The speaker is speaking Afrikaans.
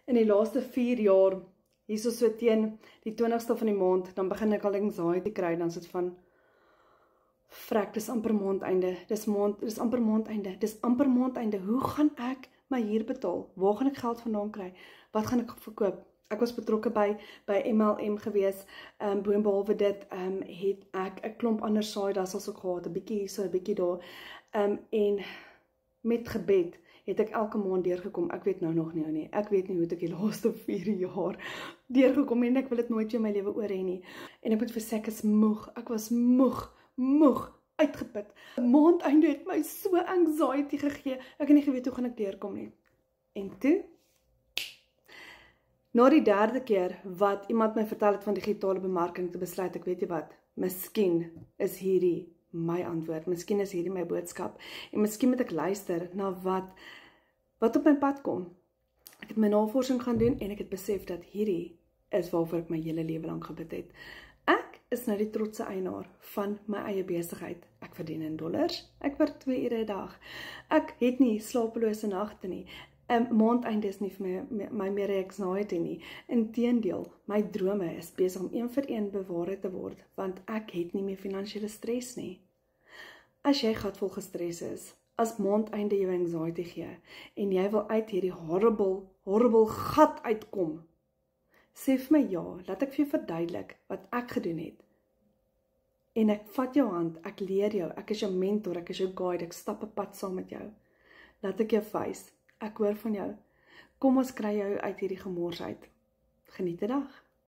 In die laaste 4 jaar, hierso so teen die 20ste van die maand, dan begin ek al anxiety kry, dan sit van, frek, dis amper maandeinde, dis amper maandeinde, dis amper maandeinde, hoe gaan ek my huur betaal? Waar gaan ek geld vandaan kry? Wat gaan ek verkoop? Ek was betrokke by MLM gewees, boonbehalwe dit, het ek 'n klomp ander side hustles ook gehad, 'n bietjie hier so, 'n bietjie daar, en met gebed, het ek elke maand deurgekom. Ek weet nou nog nie, ek weet nie hoe ek die laaste 4 jaar deurgekom en ek wil dit nooit in my lewe oor hê nie. En ek moet vir sê, ek was moeg, uitgeput. Maandeinde het my so anxiety gegee, ek het nie geweet hoe gaan ek deurkom nie. En toe, na die 3de keer wat iemand my vertel het van digitale bemarking, te besluit ek, weet jy wat, miskien is hierdie my antwoord, miskien is hierdie my boodskap, en miskien moet ek luister na wat op my pad kom. Ek het my navorsing gaan doen, en ek het besef dat hierdie is waarvoor ek my hele lewe lang gebid het. Ek is nou die trotse eienaar van my eie besigheid. Ek verdien in dollars, ek werk 2 ure 'n dag. Ek het nie slapelose nagte nie. Maandeinde is nie vir my meer anxiety nie. Inteendeel, my drome is besig om een vir een bewaarheid te word, want ek het nie meer finansiële stres nie. As jy gatvol gestres is, as maandeinde jou anxiety gee, en jy wil uit hierdie horrible gat uitkom, sê vir my ja, laat ek vir jou verduidelik wat ek gedoen het. En ek vat jou hand, ek leer jou, ek is jou mentor, ek is jou guide, ek stap 'n pad saam met jou. Laat ek jou wys, ek hoor van jou. Kom ons kry jou uit hierdie gemors uit. Geniet die dag.